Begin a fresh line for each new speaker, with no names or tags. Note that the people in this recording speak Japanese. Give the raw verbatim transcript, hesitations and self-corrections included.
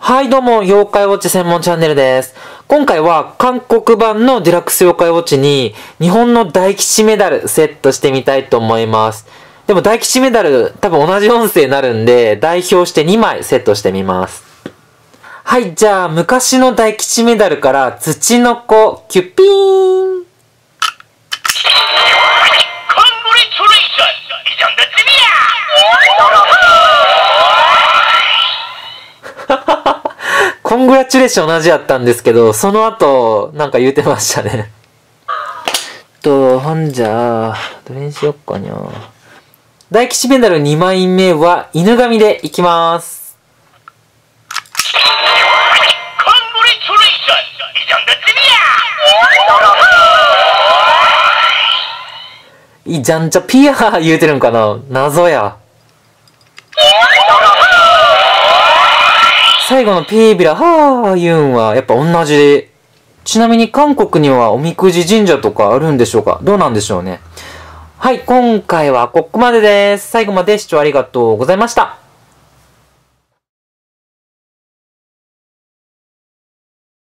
はいどうも、妖怪ウォッチ専門チャンネルです。今回は韓国版のデラックス妖怪ウォッチに日本の大吉メダルセットしてみたいと思います。でも大吉メダル多分同じ音声になるんで代表してにまいセットしてみます。はい、じゃあ昔の大吉メダルから土の子キュピーン。コングラチュレーション同じやったんですけど、その後、なんか言うてましたね。と、ほんじゃあ、どれにしよっかにゃ。大吉メダルにまいめは、犬神でいきます。いじゃんちゃピアー言うてるんかな、謎や。最後のピービラ、はー言うんは、やっぱ同じで。ちなみに韓国にはおみくじ神社とかあるんでしょうか？どうなんでしょうね。はい、今回はここまでです。最後まで視聴ありがとうございました。